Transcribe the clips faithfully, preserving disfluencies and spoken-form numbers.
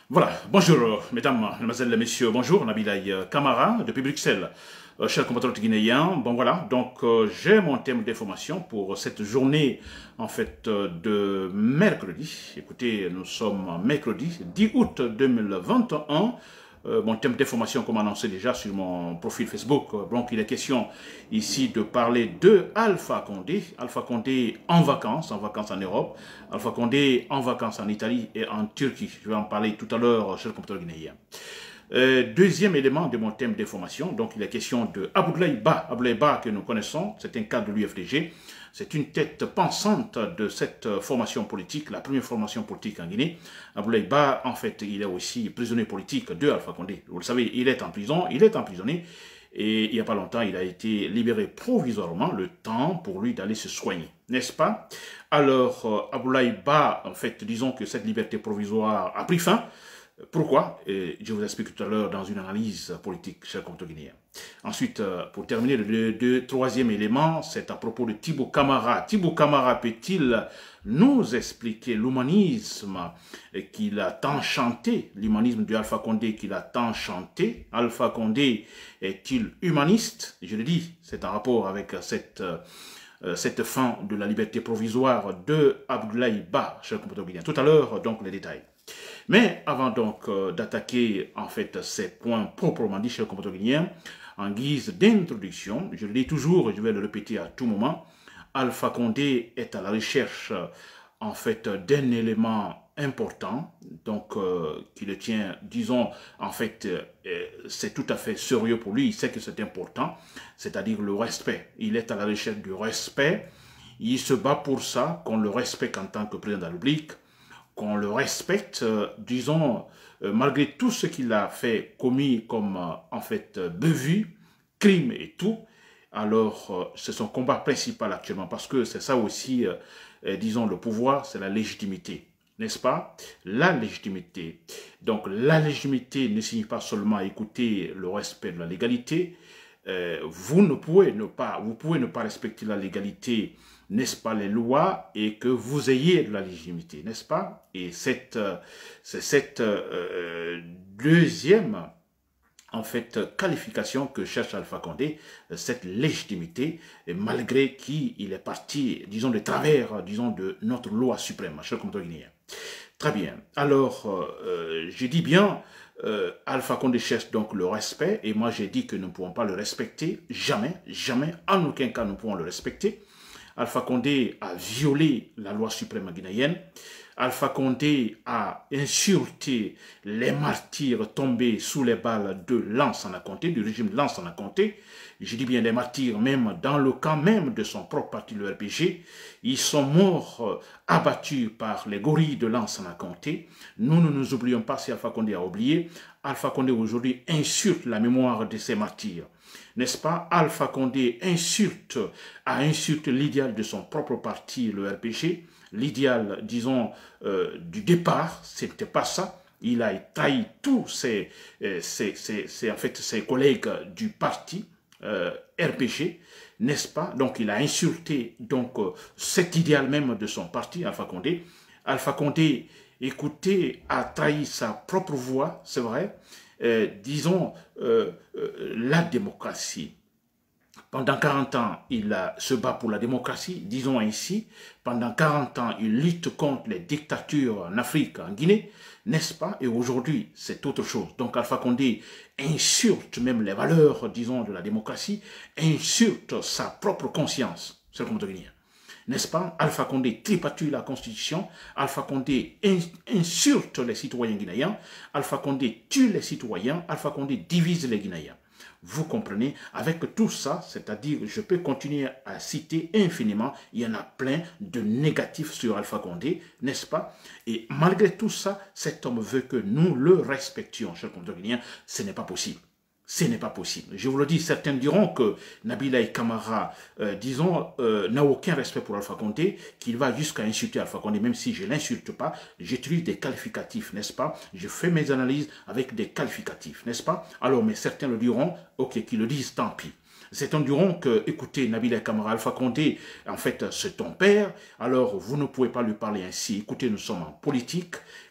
Voilà, bonjour mesdames, mesdemoiselles, messieurs, bonjour, Nabilaï Camara depuis Bruxelles, euh, chers compatriotes guinéens. Bon voilà, donc euh, j'ai mon thème d'information pour cette journée en fait euh, de mercredi. Écoutez, nous sommes mercredi dix août deux mille vingt et un. Euh, mon thème d'information, comme annoncé déjà sur mon profil Facebook. Donc, il est question ici de parler de Alpha Condé. Alpha Condé en vacances, en vacances en Europe. Alpha Condé en vacances en Italie et en Turquie. Je vais en parler tout à l'heure chez le compteur guinéen. Euh, deuxième élément de mon thème d'information, donc il est question de Abdoulaye Ba. Abdoulaye Ba que nous connaissons, c'est un cadre de l'U F D G. C'est une tête pensante de cette formation politique, la première formation politique en Guinée. Abdoulaye Ba, en fait, il est aussi prisonnier politique de Alpha Condé. Vous le savez, il est en prison, il est emprisonné. Et il n'y a pas longtemps, il a été libéré provisoirement, le temps pour lui d'aller se soigner, n'est-ce pas? Alors, euh, Abdoulaye Ba, en fait, disons que cette liberté provisoire a pris fin. Pourquoi? Et je vous explique tout à l'heure dans une analyse politique, cher compte guinéen. Ensuite, pour terminer, le, le troisième élément, c'est à propos de Thibaut Camara. Thibaut Camara peut-il nous expliquer l'humanisme qu'il a tant chanté, l'humanisme de Alpha Condé qu'il a tant chanté? Alpha Condé est-il humaniste? Je le dis, c'est en rapport avec cette... Euh, cette fin de la liberté provisoire de Abdoulaye Ba, cher compte guinéen. Tout à l'heure, donc, les détails. Mais avant donc euh, d'attaquer en fait ces points proprement dit, chers compatriotes guinéens, en guise d'introduction, je le dis toujours et je vais le répéter à tout moment, Alpha Condé est à la recherche en fait d'un élément important, donc euh, qui le tient, disons, en fait, euh, c'est tout à fait sérieux pour lui, il sait que c'est important, c'est-à-dire le respect. Il est à la recherche du respect, il se bat pour ça, qu'on le respecte en tant que président de la République, qu'on le respecte, euh, disons, euh, malgré tout ce qu'il a fait, commis comme, euh, en fait, euh, bévue, crime et tout, alors euh, c'est son combat principal actuellement, parce que c'est ça aussi, euh, euh, disons, le pouvoir, c'est la légitimité, n'est-ce pas? La légitimité. Donc, la légitimité ne signifie pas seulement écouter le respect de la légalité. Euh, vous ne pouvez ne pas, vous pouvez ne pas respecter la légalité, n'est-ce pas, les lois, et que vous ayez de la légitimité, n'est-ce pas? Et cette, euh, c'est cette euh, deuxième, en fait, qualification que cherche Alpha Condé, cette légitimité, malgré qui il est parti, disons, de travers, disons, de notre loi suprême, cher compteur guinéen. Très bien. Alors, euh, je dis bien, euh, Alpha Condé cherche donc le respect, et moi j'ai dit que nous ne pouvons pas le respecter, jamais, jamais, en aucun cas nous pouvons le respecter. Alpha Condé a violé la loi suprême guinéenne. Alpha Condé a insulté les martyrs tombés sous les balles de Lansana Conté, du régime Lansana Conté. Je dis bien les martyrs, même dans le camp même de son propre parti, le R P G. Ils sont morts, euh, abattus par les gorilles de Lansana Conté. Nous ne nous oublions pas, si Alpha Condé a oublié. Alpha Condé aujourd'hui insulte la mémoire de ces martyrs. N'est-ce pas? Alpha Condé insulte, a insulté l'idéal de son propre parti, le R P G. L'idéal, disons, euh, du départ, ce n'était pas ça. Il a trahi tous ses, euh, ses, ses, ses, en fait, ses collègues du parti euh, R P G, n'est-ce pas? Donc, il a insulté donc, euh, cet idéal même de son parti, Alpha Condé. Alpha Condé, écoutez, a trahi sa propre voix, c'est vrai. Euh, disons, euh, euh, la démocratie. Pendant quarante ans, il a, se bat pour la démocratie, disons ainsi. Pendant quarante ans, il lutte contre les dictatures en Afrique, en Guinée, n'est-ce pas? Et aujourd'hui, c'est autre chose. Donc Alpha Condé insulte même les valeurs, disons, de la démocratie, insulte sa propre conscience, c'est le compte guinéen. N'est-ce pas? Alpha Condé tripatue la Constitution, Alpha Condé insulte les citoyens guinéens, Alpha Condé tue les citoyens, Alpha Condé divise les Guinéens. Vous comprenez? Avec tout ça, c'est-à-dire, je peux continuer à citer infiniment, il y en a plein de négatifs sur Alpha Condé, n'est-ce pas? Et malgré tout ça, cet homme veut que nous le respections, chers compatriotes guinéens, ce n'est pas possible. Ce n'est pas possible. Je vous le dis, certains diront que Nabilaï Camara, euh, disons, euh, n'a aucun respect pour Alpha Condé, qu'il va jusqu'à insulter Alpha Condé, même si je ne l'insulte pas, j'utilise des qualificatifs, n'est-ce pas? Je fais mes analyses avec des qualificatifs, n'est-ce pas? Alors, mais certains le diront, ok, qu'ils le disent, tant pis. Certains diront que, écoutez, Nabilaï Camara, Alpha Condé, en fait, c'est ton père, alors vous ne pouvez pas lui parler ainsi. Écoutez, nous sommes en politique,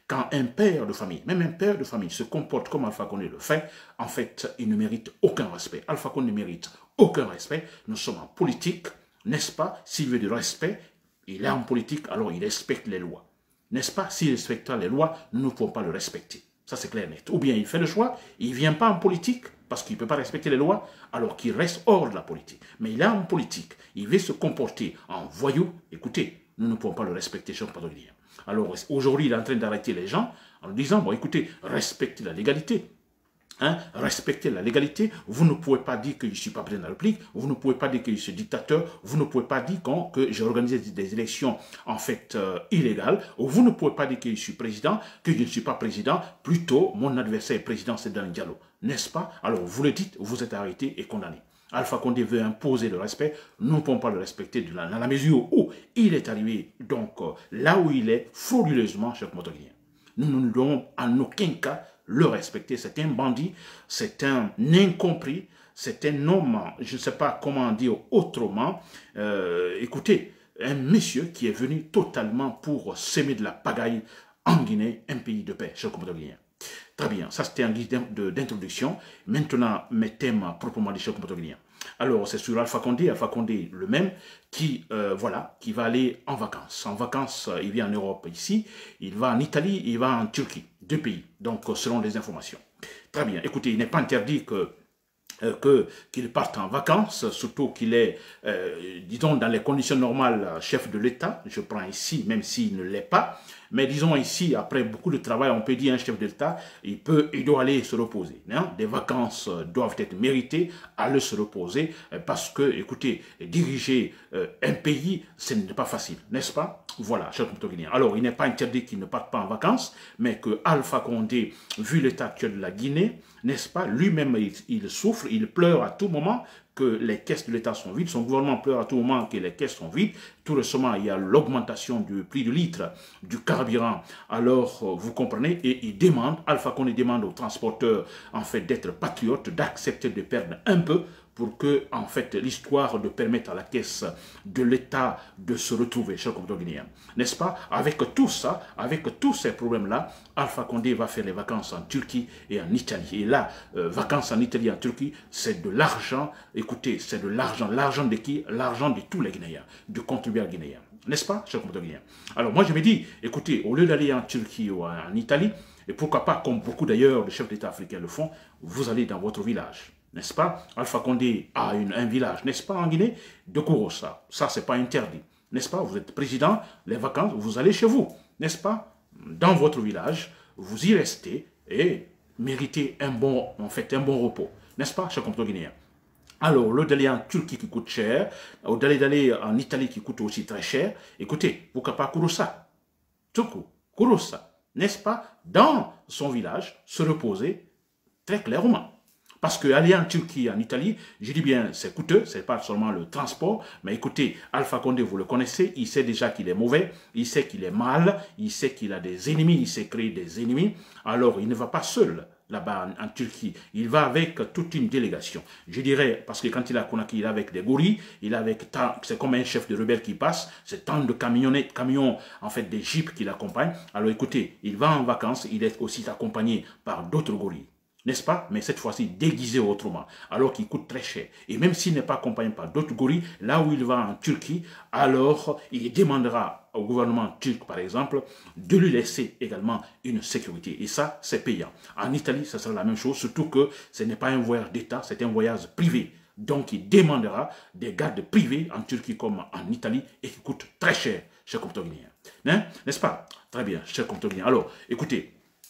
Quand un père de famille, même un père de famille, se comporte comme Alpha Condé le fait, en fait, il ne mérite aucun respect. Alpha Condé ne mérite aucun respect. Nous sommes en politique, n'est-ce pas? S'il veut du respect, il est en politique, alors il respecte les lois. N'est-ce pas? S'il respecte les lois, nous ne pouvons pas le respecter. Ça, c'est clair et net. Ou bien il fait le choix, il ne vient pas en politique parce qu'il ne peut pas respecter les lois, alors qu'il reste hors de la politique. Mais il est en politique, il veut se comporter en voyou. Écoutez, nous ne pouvons pas le respecter, cher compatriotes. Alors aujourd'hui, il est en train d'arrêter les gens en disant, bon écoutez, respectez la légalité. Hein, respectez la légalité, vous ne pouvez pas dire que je ne suis pas président de la République, vous ne pouvez pas dire que je suis dictateur, vous ne pouvez pas dire qu que j'ai organisé des élections en fait euh, illégales, ou vous ne pouvez pas dire que je suis président, que je ne suis pas président, plutôt mon adversaire est président, c'est Dan Diallo, n'est-ce pas? Alors vous le dites, vous êtes arrêté et condamné. Alpha Condé veut imposer le respect, nous ne pouvons pas le respecter de la, dans la mesure où il est arrivé donc euh, là où il est frauduleusement, cher compatriotes. Nous ne devons en aucun cas le respecter. C'est un bandit, c'est un incompris, c'est un homme, je ne sais pas comment dire autrement. Euh, écoutez, un monsieur qui est venu totalement pour semer de la pagaille en Guinée, un pays de paix, chers compatriotes. Très bien, ça c'était un guide d'introduction. Maintenant, mes thèmes proprement dit, chers compatriotes. Alors, c'est sur Alpha Condé, Alpha Condé le même, qui, euh, voilà, qui va aller en vacances. En vacances, il vient en Europe ici, il va en Italie, il va en Turquie, deux pays, donc selon les informations. Très bien, écoutez, il n'est pas interdit que euh, que qu'il parte en vacances, surtout qu'il est, euh, disons, dans les conditions normales, chef de l'État, je prends ici, même s'il ne l'est pas, mais disons ici, après beaucoup de travail, on peut dire un chef d'État, il peut, il doit aller se reposer. Hein? Des vacances doivent être méritées, aller se reposer, parce que, écoutez, diriger euh, un pays, ce n'est pas facile, n'est-ce pas? Voilà, cher compatriotes. Alors, il n'est pas interdit qu'il ne parte pas en vacances, mais que Alpha Condé, vu l'état actuel de la Guinée, n'est-ce pas, lui-même, il, il souffre, il pleure à tout moment que les caisses de l'État sont vides, son gouvernement pleure à tout moment que les caisses sont vides. Tout récemment, il y a l'augmentation du prix du litre du carburant. Alors, vous comprenez, et il demande, Alpha Condé demande aux transporteurs, en fait, d'être patriotes, d'accepter de perdre un peu pour que, en fait, l'histoire de permettre à la caisse de l'État de se retrouver, chers compatriotes guinéens. N'est-ce pas? Avec tout ça, avec tous ces problèmes-là, Alpha Condé va faire les vacances en Turquie et en Italie. Et là, euh, vacances en Italie et en Turquie, c'est de l'argent, écoutez, c'est de l'argent. L'argent de qui? L'argent de tous les Guinéens, du contribuable guinéen. N'est-ce pas, chers compatriotes guinéens? Alors moi, je me dis, écoutez, au lieu d'aller en Turquie ou en Italie, et pourquoi pas, comme beaucoup d'ailleurs de chefs d'État africains le font, vous allez dans votre village. N'est-ce pas? Alpha Condé a une, un village, n'est-ce pas, en Guinée? De Kouroussa. Ça, c'est pas interdit. N'est-ce pas? Vous êtes président, les vacances, vous allez chez vous. N'est-ce pas? Dans votre village, vous y restez et méritez un bon, en fait, un bon repos. N'est-ce pas, chers compatriotes guinéens? Alors, au lieu d'aller en Turquie qui coûte cher, au lieu d'aller en Italie qui coûte aussi très cher, écoutez, pourquoi pas Kouroussa? Turku, Kouroussa, n'est-ce pas? Dans son village, se reposer très clairement. Parce qu'aller en Turquie, en Italie, je dis bien, c'est coûteux, ce n'est pas seulement le transport, mais écoutez, Alpha Condé, vous le connaissez, il sait déjà qu'il est mauvais, il sait qu'il est mal, il sait qu'il a des ennemis, il sait créer des ennemis, alors il ne va pas seul là-bas en, en Turquie, il va avec toute une délégation. Je dirais, parce que quand il a Conakry, il est avec des gorilles, il est avec, c'est comme un chef de rebelle qui passe, c'est tant de camionnettes, camions, en fait des jeeps qui l'accompagnent. Alors écoutez, il va en vacances, il est aussi accompagné par d'autres gorilles. N'est-ce pas? Mais cette fois-ci déguisé autrement, alors qu'il coûte très cher. Et même s'il n'est pas accompagné par d'autres gorilles, là où il va en Turquie, alors il demandera au gouvernement turc, par exemple, de lui laisser également une sécurité. Et ça, c'est payant. En Italie, ça sera la même chose, surtout que ce n'est pas un voyage d'État, c'est un voyage privé. Donc, il demandera des gardes privés en Turquie comme en Italie et qui coûtent très cher, chers compatriotes guinéens. Hein? N'est-ce pas? Très bien, chers compatriotes guinéens. Alors, écoutez,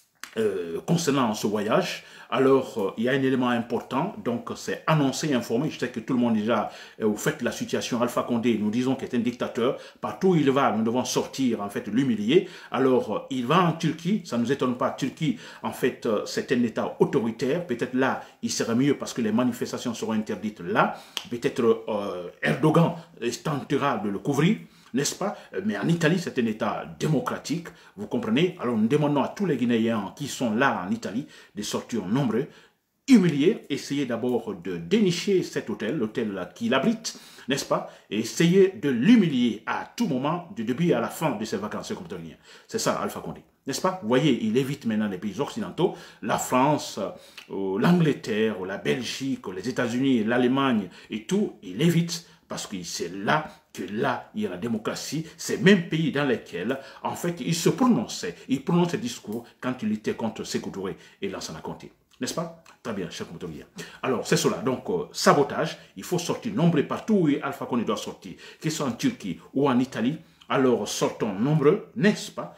Euh, concernant ce voyage, alors euh, il y a un élément important, donc c'est annoncé, informé. Je sais que tout le monde déjà, euh, vous faites la situation Alpha Condé, nous disons qu'il est un dictateur, partout où il va, nous devons sortir, en fait, l'humilier. Alors, euh, il va en Turquie, ça ne nous étonne pas, Turquie, en fait, euh, c'est un État autoritaire, peut-être là, il serait mieux parce que les manifestations seront interdites là, peut-être euh, Erdogan tentera de le couvrir, n'est-ce pas? Mais en Italie, c'est un État démocratique, vous comprenez? Alors nous demandons à tous les Guinéens qui sont là en Italie de sortir nombreux, humilier, essayer d'abord de dénicher cet hôtel, l'hôtel qu'il abrite, n'est-ce pas? Et essayer de l'humilier à tout moment, du début à la fin de ses vacances. C'est ça, Alpha Condé. N'est-ce pas? Vous voyez, il évite maintenant les pays occidentaux, la France, euh, l'Angleterre, la Belgique, les États-Unis, l'Allemagne et tout, il évite parce que c'est là que là, il y a la démocratie, ces mêmes pays dans lesquels, en fait, il se prononçait, il prononçait des discours quand il était contre Sékou Touré et Lansana Conté. N'est-ce pas? Très bien, cher compatriotes. Alors, c'est cela. Donc, euh, sabotage, il faut sortir nombreux partout où Alpha Condé doit sortir, qu'il soit en Turquie ou en Italie. Alors, sortons nombreux, n'est-ce pas?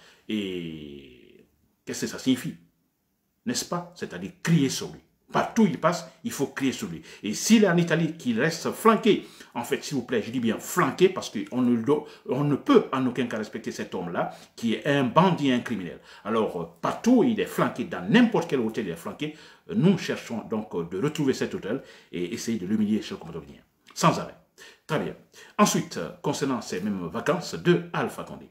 Et qu'est-ce que ça signifie? N'est-ce pas? C'est-à-dire crier sur lui. Partout où il passe, il faut crier sur lui. Et s'il est en Italie, qu'il reste flanqué, en fait, s'il vous plaît, je dis bien flanqué, parce qu'on ne, on ne peut en aucun cas respecter cet homme-là, qui est un bandit, un criminel. Alors, partout où il est flanqué, dans n'importe quel hôtel il est flanqué, nous cherchons donc de retrouver cet hôtel et essayer de l'humilier chez le compatriote guinéen. Sans arrêt. Très bien. Ensuite, concernant ces mêmes vacances de Alpha Condé.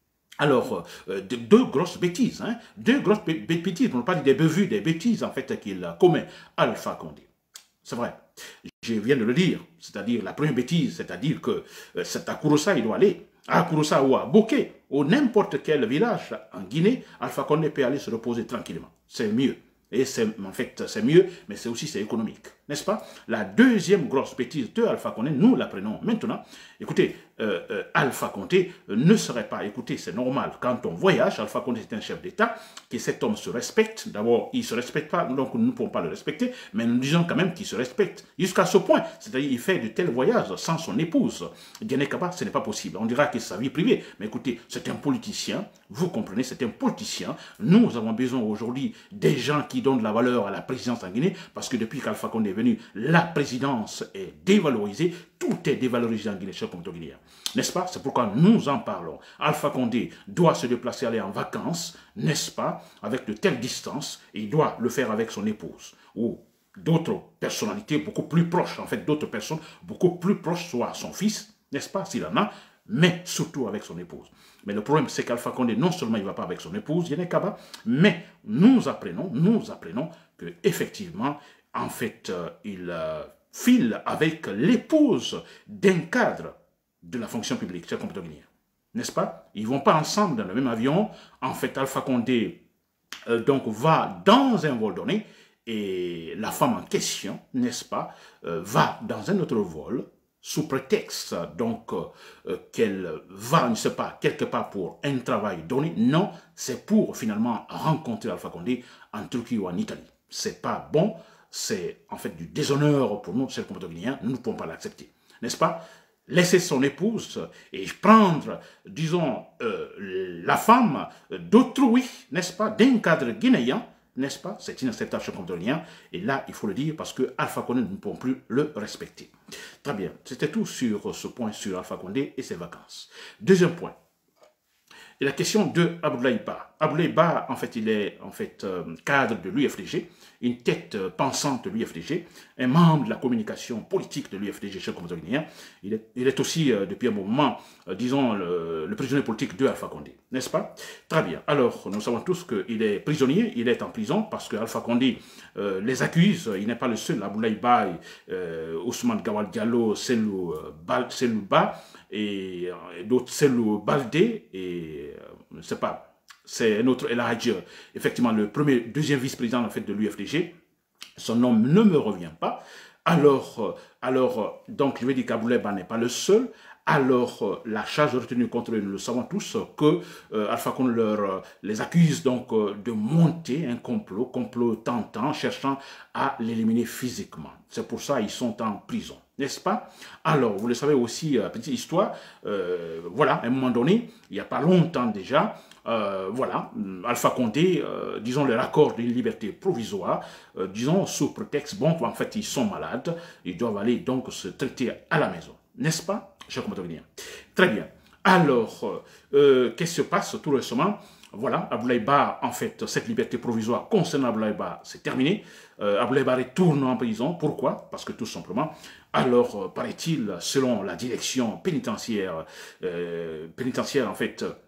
Alors, euh, de, deux grosses bêtises, hein, deux grosses bêtises, on ne parle pas des bévues, des bêtises en fait qu'il commet Alpha Condé. C'est vrai, je viens de le dire, c'est-à-dire la première bêtise, c'est-à-dire que euh, c'est à Kouroussa il doit aller, à Kouroussa ou à Boké, ou n'importe quel village en Guinée, Alpha Condé peut aller se reposer tranquillement, c'est mieux. Et c'est en fait, c'est mieux, mais c'est aussi c'est économique, n'est-ce pas? La deuxième grosse bêtise de Alpha Condé, nous l'apprenons maintenant. Écoutez, euh, euh, Alpha Condé ne serait pas, écoutez, c'est normal, quand on voyage, Alpha Condé est un chef d'État, que cet homme se respecte. D'abord, il ne se respecte pas, donc nous ne pouvons pas le respecter, mais nous disons quand même qu'il se respecte, jusqu'à ce point. C'est-à-dire, il fait de tels voyages sans son épouse. Diane Kaba, ce n'est pas possible. On dira que c'est sa vie privée, mais écoutez, c'est un politicien, vous comprenez, c'est un politicien. Nous avons besoin aujourd'hui des gens qui donnent de la valeur à la présidence en Guinée, parce que depuis qu'Alpha Condé est venu, la présidence est dévalorisée, tout est dévalorisé en Guinée, cher compatriote guinéen. N'est-ce pas? C'est pourquoi nous en parlons. Alpha Condé doit se déplacer, aller en vacances, n'est-ce pas, avec de telles distances, et il doit le faire avec son épouse, ou d'autres personnalités beaucoup plus proches, en fait, d'autres personnes beaucoup plus proches, soit son fils, n'est-ce pas, s'il en a, mais surtout avec son épouse. Mais le problème, c'est qu'Alpha Condé, non seulement il ne va pas avec son épouse, Diane Kaba, mais nous apprenons, nous apprenons que effectivement, en fait, euh, il euh, file avec l'épouse d'un cadre de la fonction publique, c'est le guinéen. N'est-ce pas? Ils ne vont pas ensemble dans le même avion. En fait, Alpha Condé euh, donc, va dans un vol donné et la femme en question, n'est-ce pas, euh, va dans un autre vol sous prétexte donc euh, qu'elle va, je ne sais pas, quelque part pour un travail donné. Non, c'est pour finalement rencontrer Alpha Condé en Turquie ou en Italie. C'est pas bon, c'est en fait du déshonneur pour nous, c'est le compatriote guinéen, nous ne pouvons pas l'accepter. N'est-ce pas? Laisser son épouse et prendre, disons, euh, la femme d'autrui, n'est-ce pas, d'un cadre guinéen, n'est-ce pas? C'est inacceptable chez le compatriote guinéen. Et là, il faut le dire parce que Alpha Condé ne peut plus le respecter. Très bien. C'était tout sur ce point sur Alpha Condé et ses vacances. Deuxième point. Et la question de Abdoulaye Ba. Abdoulaye Ba, en fait, il est en fait euh, cadre de l'U F D G, une tête euh, pensante de l'U F D G, un membre de la communication politique de l'U F D G chez le compatriote guinéen. Il est, il est aussi, euh, depuis un moment, euh, disons, le, le prisonnier politique de Alpha Condé, n'est-ce pas? Très bien. Alors, nous savons tous qu'il est prisonnier, il est en prison parce que Alpha Condé euh, les accuse. Il n'est pas le seul. Abdoulaye Ba, euh, Ousmane Gawal Diallo, Selou euh, Ba, et, et d'autres, Selou Baldé, et euh, je ne sais pas, c'est un autre El Hadj, effectivement le premier, deuxième vice-président en fait de l'U F D G. Son nom ne me revient pas. Alors, alors donc je vais dire qu'Abdoulaye Ba n'est pas le seul. Alors, la charge retenue contre eux, nous le savons tous, que euh, Alpha Condé leur, euh, les accuse donc euh, de monter un complot, complot tentant, cherchant à l'éliminer physiquement. C'est pour ça qu'ils sont en prison, n'est-ce pas? Alors, vous le savez aussi, euh, petite histoire, euh, voilà, à un moment donné, il n'y a pas longtemps déjà, euh, voilà, Alpha Condé, euh, disons, leur accorde une liberté provisoire, euh, disons, sous prétexte, bon, en fait, ils sont malades, ils doivent aller donc se traiter à la maison. N'est-ce pas, cher compatriote guinéen? Très bien. Alors, euh, qu'est-ce qui se passe tout récemment? Voilà, Abdoulaye Ba, en fait, cette liberté provisoire concernant Abdoulaye Ba, c'est terminé. Euh, Abdoulaye Ba retourne en prison. Pourquoi? Parce que tout simplement, alors, euh, paraît-il, selon la direction pénitentiaire, euh, pénitentiaire, en fait,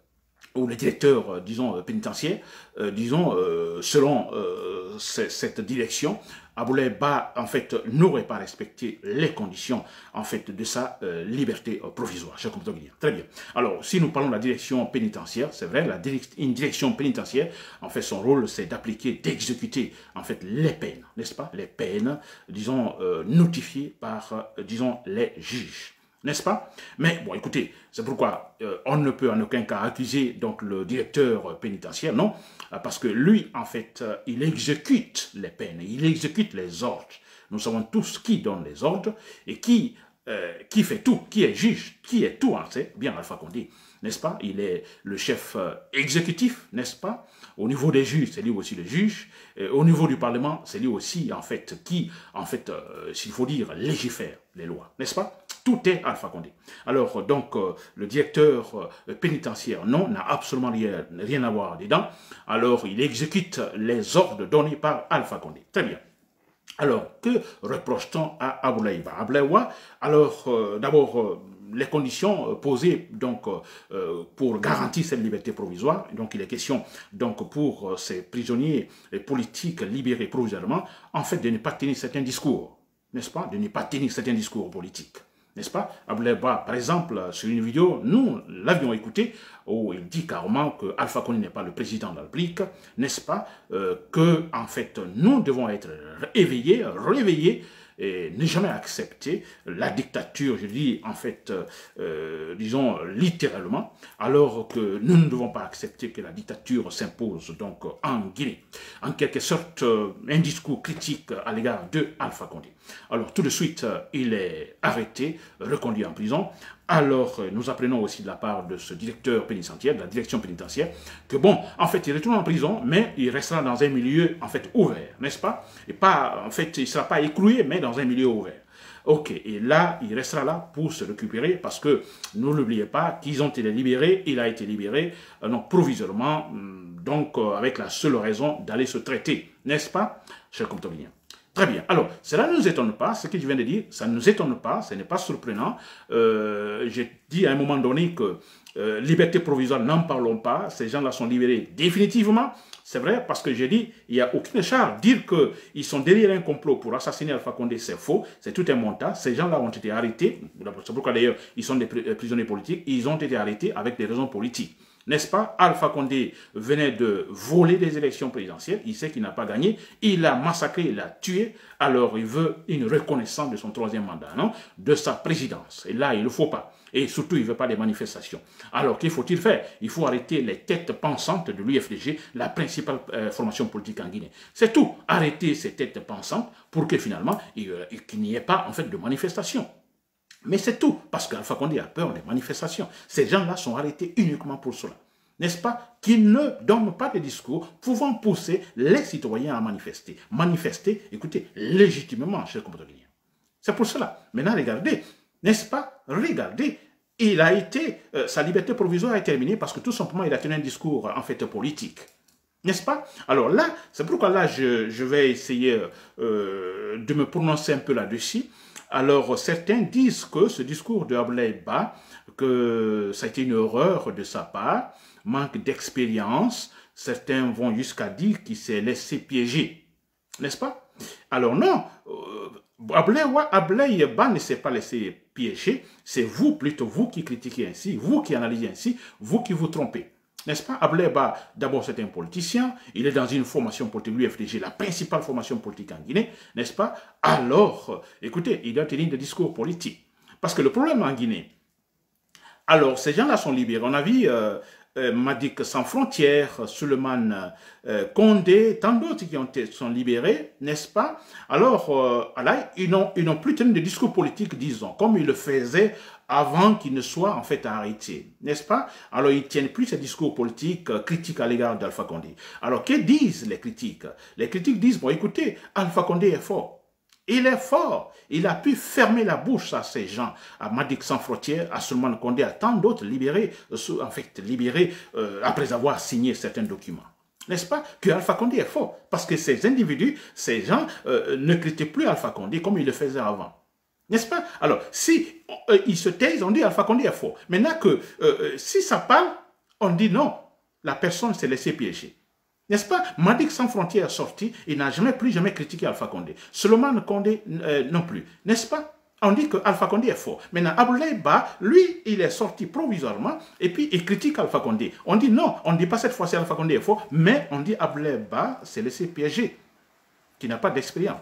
ou le directeur, euh, disons, pénitentiaire, euh, disons, euh, selon euh, cette direction, Aboulaye Ba, en fait, n'aurait pas respecté les conditions, en fait, de sa euh, liberté euh, provisoire. Je comprends bien. Très bien. Alors, si nous parlons de la direction pénitentiaire, c'est vrai, la direct, une direction pénitentiaire, en fait, son rôle, c'est d'appliquer, d'exécuter, en fait, les peines, n'est-ce pas? Les peines, disons, euh, notifiées par, euh, disons, les juges. N'est-ce pas? Mais bon, écoutez, c'est pourquoi euh, on ne peut en aucun cas accuser donc le directeur pénitentiaire, non, parce que lui, en fait, euh, il exécute les peines, il exécute les ordres. Nous savons tous qui donne les ordres et qui, euh, qui fait tout, qui est juge, qui est tout, hein, c'est bien Alpha Condé, n'est-ce pas? Il est le chef euh, exécutif, n'est-ce pas? Au niveau des juges, c'est lui aussi le juge. Et au niveau du Parlement, c'est lui aussi, en fait, qui, en fait, euh, s'il faut dire, légifère les lois, n'est-ce pas? Tout est Alpha Condé. Alors, donc, euh, le directeur euh, pénitentiaire, non, n'a absolument rien, rien à voir dedans. Alors, il exécute les ordres donnés par Alpha Condé. Très bien. Alors, que reproche-t-on à Aboulaye Ba? Aboulaye Ba, alors, euh, d'abord, euh, les conditions posées donc, euh, pour garantir cette liberté provisoire. Donc, il est question donc, pour euh, ces prisonniers politiques libérés provisoirement, en fait, de ne pas tenir certains discours, n'est-ce pas? De ne pas tenir certains discours politiques. N'est-ce pas? Aboulaye Ba, par exemple, sur une vidéo, nous l'avions écouté, où il dit carrément que Alpha Condé n'est pas le président de la République, n'est-ce pas? euh, Que, en fait, nous devons être éveillés, réveillés, et ne jamais accepter la dictature, je dis en fait, euh, disons littéralement, alors que nous ne devons pas accepter que la dictature s'impose donc en Guinée. En quelque sorte, euh, un discours critique à l'égard de Alpha Condé. Alors tout de suite, euh, il est arrêté, reconduit en prison. Alors, nous apprenons aussi de la part de ce directeur pénitentiaire, de la direction pénitentiaire, que bon, en fait, il retourne en prison, mais il restera dans un milieu, en fait, ouvert, n'est-ce pas? Et pas, en fait, il ne sera pas écroué, mais dans un milieu ouvert. Ok, et là, il restera là pour se récupérer, parce que, ne l'oubliez pas, qu'ils ont été libérés, il a été libéré, euh, donc provisoirement, donc euh, avec la seule raison d'aller se traiter, n'est-ce pas, cher Comptabilien? Très bien. Alors, cela ne nous étonne pas, ce que je viens de dire, ça ne nous étonne pas, ce n'est pas surprenant. Euh, J'ai dit à un moment donné que euh, liberté provisoire, n'en parlons pas, ces gens-là sont libérés définitivement. C'est vrai, parce que j'ai dit, il n'y a aucune charge. Dire qu'ils sont derrière un complot pour assassiner Alpha Condé, c'est faux, c'est tout un montage. Ces gens-là ont été arrêtés, c'est pourquoi d'ailleurs ils sont des prisonniers politiques, ils ont été arrêtés avec des raisons politiques. N'est-ce pas? Alpha Condé venait de voler des élections présidentielles, il sait qu'il n'a pas gagné, il a massacré, il a tué, alors il veut une reconnaissance de son troisième mandat, non? De sa présidence. Et là, il ne le faut pas. Et surtout, il ne veut pas des manifestations. Alors, qu'il faut-il faire? Il faut arrêter les têtes pensantes de l'U F D G, la principale euh, formation politique en Guinée. C'est tout. Arrêter ces têtes pensantes pour que finalement, il, euh, qu'il n'y ait pas en fait de manifestations. Mais c'est tout, parce qu'Alpha Condé a peur des manifestations. Ces gens-là sont arrêtés uniquement pour cela. N'est-ce pas? Qu'ils ne donnent pas de discours pouvant pousser les citoyens à manifester. Manifester, écoutez, légitimement, chers compatriotes. C'est pour cela. Maintenant, regardez, n'est-ce pas? Regardez, il a été, euh, sa liberté provisoire est terminée parce que tout simplement, il a tenu un discours, en fait, politique. N'est-ce pas? Alors là, c'est pourquoi là, je, je vais essayer euh, de me prononcer un peu là-dessus. Alors, certains disent que ce discours de Aboulaye Ba, que ça a été une erreur de sa part, manque d'expérience. Certains vont jusqu'à dire qu'il s'est laissé piéger. N'est-ce pas? Alors non, euh, Aboulaye Ba ne s'est pas laissé piéger. C'est vous, plutôt vous qui critiquez ainsi, vous qui analysez ainsi, vous qui vous trompez. N'est-ce pas? Aboulaye Ba, d'abord, c'est un politicien. Il est dans une formation politique, l'U F D G, la principale formation politique en Guinée, n'est-ce pas? Alors, écoutez, il doit tenir des discours politiques. Parce que le problème en Guinée, alors, ces gens-là sont libérés. On a vu euh, euh, Madik Sans Frontières, Suleiman euh, Condé, tant d'autres qui ont été, sont libérés, n'est-ce pas? Alors, euh, là, ils n'ont plus tenu de discours politique, disons, comme ils le faisaient avant qu'ils ne soient en fait arrêtés, n'est-ce pas? Alors, ils ne tiennent plus ces discours politiques euh, critiques à l'égard d'Alpha Condé. Alors, que disent les critiques? Les critiques disent, bon, écoutez, Alpha Condé est fort. Il est fort. Il a pu fermer la bouche à ces gens, à Madik Sans Frontières, à Suleiman Condé, à tant d'autres libérés, euh, en fait, libérés euh, après avoir signé certains documents. N'est-ce pas? Que Alpha Condé est fort. Parce que ces individus, ces gens, euh, ne critiquent plus Alpha Condé comme ils le faisaient avant. N'est-ce pas? Alors, si euh, ils se taisent, on dit Alpha Condé est fort. Maintenant que, euh, si ça parle, On dit non, la personne s'est laissée piéger. N'est-ce pas? Madic Sans Frontières est sorti, il n'a jamais plus jamais critiqué Alpha Condé. Solomon Condé euh, non plus. N'est-ce pas? On dit que Alpha Condé est fort. Maintenant, Abdoulaye Ba, lui, il est sorti provisoirement et puis il critique Alpha Condé. On dit non, on ne dit pas cette fois-ci Alpha Condé est fort, mais on dit Abdoulaye Ba s'est laissé piéger, qui n'a pas d'expérience.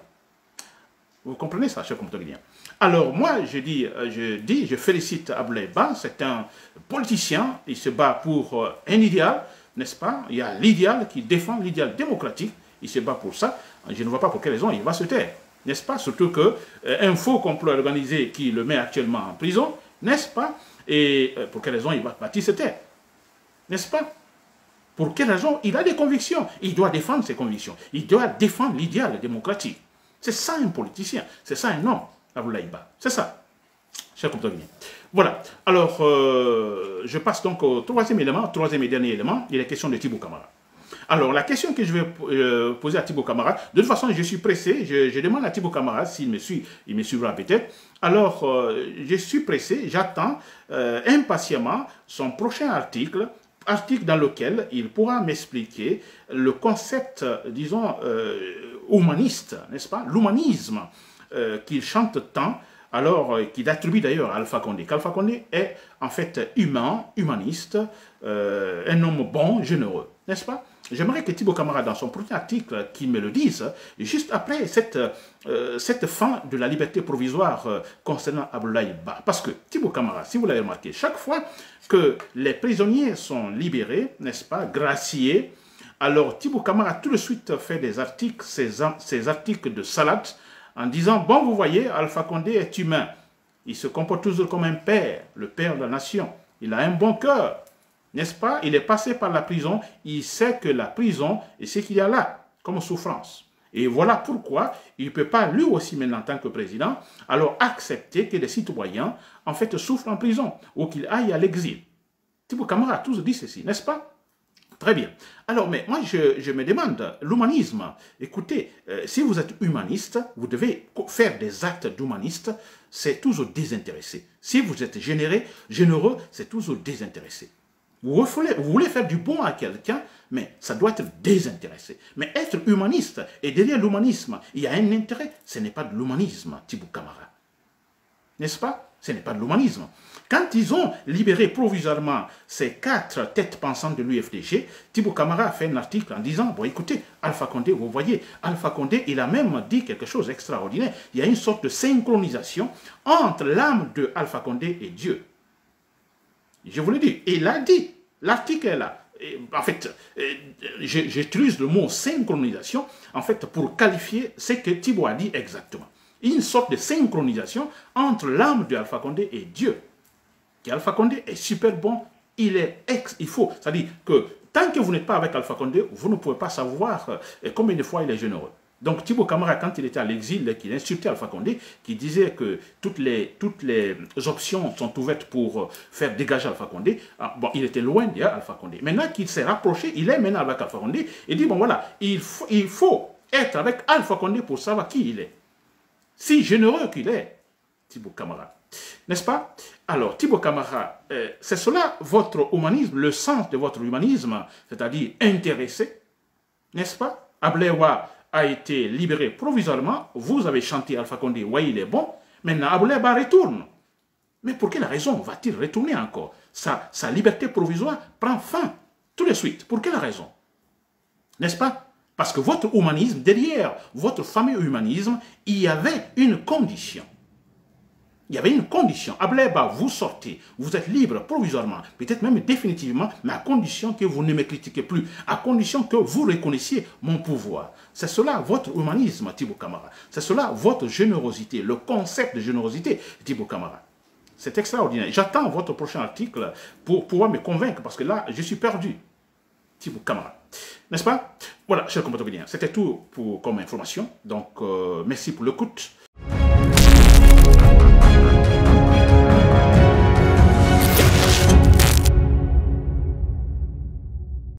Vous comprenez ça, cher compatriotes? Alors, moi, je dis, je dis, je félicite Abdoulaye Ba, c'est un politicien, il se bat pour un idéal, n'est-ce pas? Il y a l'idéal qui défend l'idéal démocratique, il se bat pour ça. Je ne vois pas pour quelle raison il va se taire, n'est-ce pas? Surtout qu'un euh, faux complot organisé qui le met actuellement en prison, n'est-ce pas? Et euh, pour quelle raison il va bâtir se taire, n'est-ce pas? Pour quelle raison? Il a des convictions, il doit défendre ses convictions, il doit défendre l'idéal démocratique. C'est ça un politicien, c'est ça un homme, Abdoulaye Ba, c'est ça, cher compatriotes. Voilà, alors euh, je passe donc au troisième élément, troisième et dernier élément, il est question de Thibaut Camara. Alors la question que je vais euh, poser à Thibaut Camara, de toute façon je suis pressé, je, je demande à Thibaut Camara s'il me suit, il me suivra peut-être. Alors euh, je suis pressé, j'attends euh, impatiemment son prochain article, article dans lequel il pourra m'expliquer le concept, disons, euh, humaniste, n'est-ce pas, l'humanisme euh, qu'il chante tant, alors euh, qu'il attribue d'ailleurs à Alpha Condé. Qu'Alpha Condé est en fait humain, humaniste, euh, un homme bon, généreux, n'est-ce pas? J'aimerais que Thibaut Camara, dans son prochain article, qu'il me le dise, juste après cette, euh, cette fin de la liberté provisoire euh, concernant Abdoulaye Ba. Parce que Thibaut Camara, si vous l'avez remarqué, chaque fois que les prisonniers sont libérés, n'est-ce pas, graciés, alors Thibaut Camara tout de suite fait des articles, ces, ces articles de salade, en disant, bon, vous voyez, Alpha Condé est humain. Il se comporte toujours comme un père, le père de la nation. Il a un bon cœur. N'est-ce pas? Il est passé par la prison, il sait que la prison est ce qu'il y a là, comme souffrance. Et voilà pourquoi il ne peut pas, lui aussi, maintenant, en tant que président, alors accepter que les citoyens, en fait, souffrent en prison, ou qu'ils aillent à l'exil. Thibaut Camara a tous dit ceci, n'est-ce pas? Très bien. Alors, mais moi, je, je me demande, l'humanisme, écoutez, euh, si vous êtes humaniste, vous devez faire des actes d'humaniste, c'est toujours désintéressé. Si vous êtes généreux, généreux, c'est toujours désintéressé. Vous voulez, vous voulez faire du bon à quelqu'un, mais ça doit être désintéressé. Mais être humaniste, et derrière l'humanisme, il y a un intérêt, ce n'est pas de l'humanisme, Thibaut Camara. N'est-ce pas? Ce n'est pas de l'humanisme. Quand ils ont libéré provisoirement ces quatre têtes pensantes de l'U F D G, Thibaut Camara a fait un article en disant, bon écoutez, Alpha Condé, vous voyez, Alpha Condé, il a même dit quelque chose d'extraordinaire. Il y a une sorte de synchronisation entre l'âme de Alpha Condé et Dieu. Je vous le dis, il l'a dit, l'article est là. Et en fait, j'utilise le mot synchronisation en fait, pour qualifier ce que Thibaut a dit exactement. Une sorte de synchronisation entre l'âme de Alpha Condé et Dieu. Et Alpha Condé est super bon, il est ex, il faut, c'est-à-dire que tant que vous n'êtes pas avec Alpha Condé, vous ne pouvez pas savoir euh, combien de fois il est généreux. Donc Thibaut Camara, quand il était à l'exil, qu'il insultait Alpha Condé, qui disait que toutes les, toutes les options sont ouvertes pour faire dégager Alpha Condé, bon, il était loin d'Alpha Condé. Maintenant qu'il s'est rapproché, il est maintenant avec Alpha Condé, et dit, bon voilà, il faut, il faut être avec Alpha Condé pour savoir qui il est. Si généreux qu'il est, Thibaut Camara. N'est-ce pas? Alors, Thibaut Camara, euh, c'est cela votre humanisme, le sens de votre humanisme, c'est-à-dire intéressé, n'est-ce pas? Abdoulaye Ba a été libéré provisoirement, vous avez chanté Alpha Condé, ouais, il est bon, maintenant Abdoulaye Ba retourne. Mais pour quelle raison va-t-il retourner encore? Sa, sa liberté provisoire prend fin tout de suite. Pour quelle raison? N'est-ce pas? Parce que votre humanisme, derrière votre fameux humanisme, il y avait une condition. Il y avait une condition. Abdoulaye Ba, vous sortez, vous êtes libre provisoirement, peut-être même définitivement, mais à condition que vous ne me critiquez plus, à condition que vous reconnaissiez mon pouvoir. C'est cela votre humanisme, Thibaut Camara. C'est cela votre générosité, le concept de générosité, Thibaut Camara. C'est extraordinaire. J'attends votre prochain article pour pouvoir me convaincre, parce que là, je suis perdu. Thibaut Camara. N'est-ce pas? Voilà, chers compatriotes, c'était tout pour, comme information. Donc, euh, merci pour l'écoute.